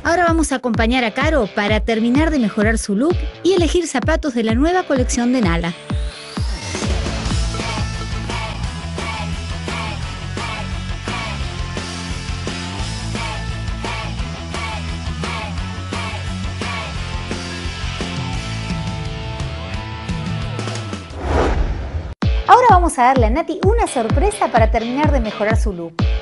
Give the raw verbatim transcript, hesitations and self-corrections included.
Ahora vamos a acompañar a Caro para terminar de mejorar su look y elegir zapatos de la nueva colección de Nala. Ahora vamos a darle a Nati una sorpresa para terminar de mejorar su look.